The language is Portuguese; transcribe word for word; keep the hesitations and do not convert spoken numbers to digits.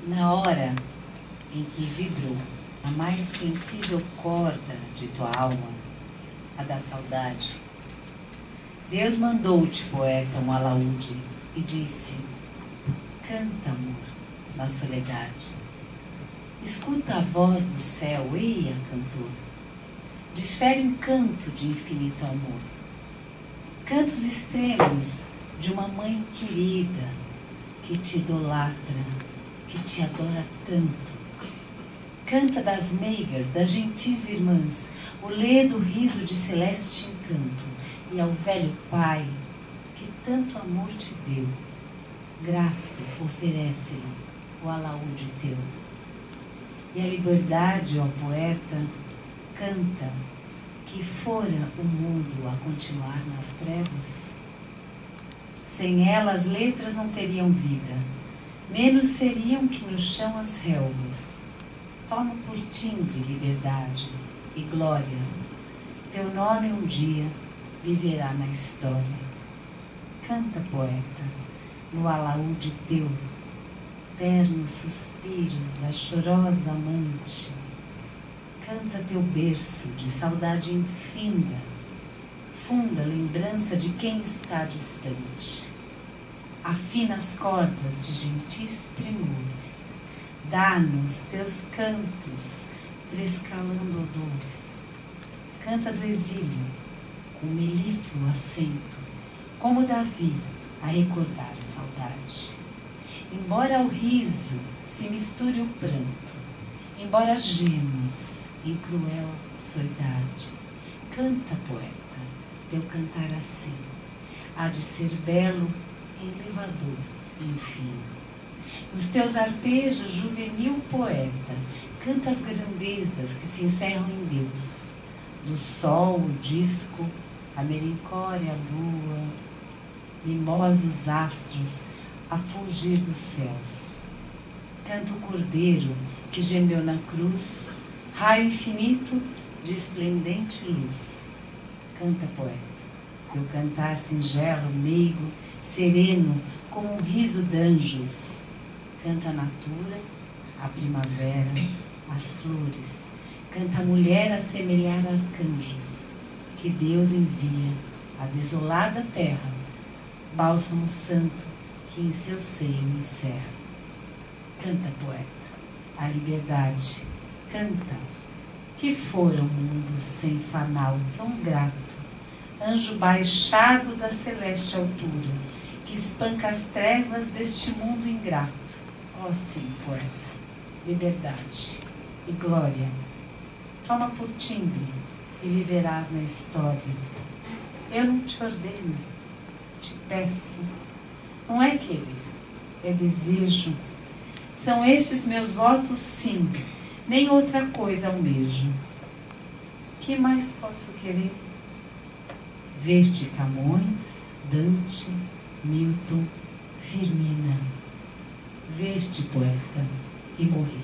Na hora em que vibrou a mais sensível corda de tua alma, a da saudade, Deus mandou-te, poeta, um alaúde e disse: canta, amor, na soledade. Escuta a voz do céu, eia, cantor, desfere um canto de infinito amor. Cantos extremos de uma mãe querida que te idolatra, que te adora tanto. Canta das meigas, das gentis irmãs, o ledo riso de celeste encanto, e ao velho pai que tanto amor te deu, grato oferece-lhe o alaúde teu. E a liberdade, ó poeta, canta que fora o mundo a continuar nas trevas. Sem ela as letras não teriam vida, menos seriam que no chão as relvas. Toma por timbre liberdade e glória, teu nome um dia viverá na história. Canta, poeta, no alaúde teu, ternos suspiros da chorosa amante. Canta teu berço de saudade infinda, funda lembrança de quem está distante. Afina as cordas de gentis primores, dá-nos teus cantos, trescalando odores. Canta do exílio, com melífluo acento, como Davi a recordar saudade. Embora ao riso se misture o pranto, embora gemas em cruel soidade, canta, poeta, teu cantar assim, há de ser belo, elevador, enfim. Nos teus arpejos, juvenil poeta, canta as grandezas que se encerram em Deus. Do sol, o disco, a melancória, a lua, mimosos astros a fulgir dos céus. Canta o cordeiro que gemeu na cruz, raio infinito de esplendente luz. Canta, poeta, teu cantar singelo, meigo, sereno, como um riso d'anjos. Canta a natura, a primavera, as flores. Canta a mulher a semelhar arcanjos, que Deus envia à desolada terra, bálsamo santo que em seu seio encerra. Canta, poeta, a liberdade, canta, que fora um mundo sem fanal tão grato, anjo baixado da celeste altura, que espanca as trevas deste mundo ingrato. Ó sim, poeta, liberdade e glória, toma por timbre e viverás na história. Eu não te ordeno, te peço, não é querer, é desejo. São estes meus votos, sim, nem outra coisa almejo. Que mais posso querer? Ver-te Camões, Dante, Milton, Firmina. Ver-te, poeta, e morrer.